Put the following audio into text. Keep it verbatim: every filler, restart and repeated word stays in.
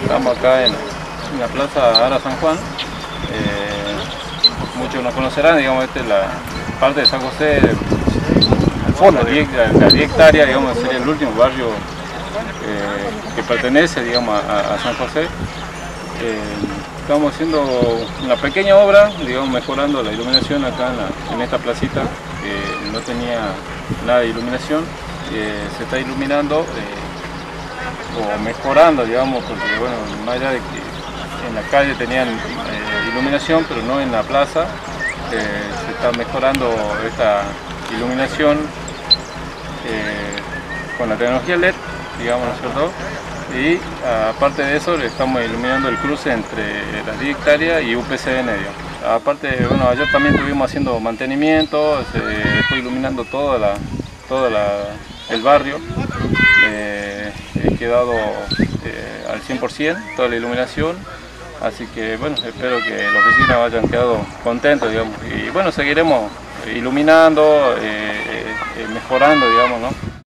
Estamos acá en, en la Plaza Ara San Juan. Eh, muchos nos conocerán, digamos, esta es la parte de San José, al fondo, la diez hectáreas, digamos, sería el último barrio eh, que pertenece, digamos, a, a San José. Eh, estamos haciendo una pequeña obra, digamos, mejorando la iluminación acá en, la, en esta placita que no tenía nada de iluminación. Eh, se está iluminando eh, o mejorando, digamos, porque bueno, más allá de que en la calle tenían eh, iluminación, pero no en la plaza, eh, se está mejorando esta iluminación eh, con la tecnología L E D, digamos, ¿no es cierto? Y aparte de eso, le estamos iluminando el cruce entre las diez hectáreas y U P C N, digamos. Aparte, bueno, ayer también estuvimos haciendo mantenimiento, se fue iluminando toda la, toda la, el barrio. Eh, he quedado eh, al cien por cien toda la iluminación, así que bueno, espero que los vecinos hayan quedado contentos, digamos. Y bueno, seguiremos iluminando, eh, eh, mejorando, digamos, ¿no?